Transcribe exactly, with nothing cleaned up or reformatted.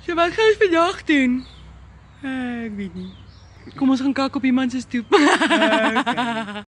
So wat gaan ons vandag doen? Uh, ek weet nie. Kom ons gaan kak op iemand se stoep. Okay.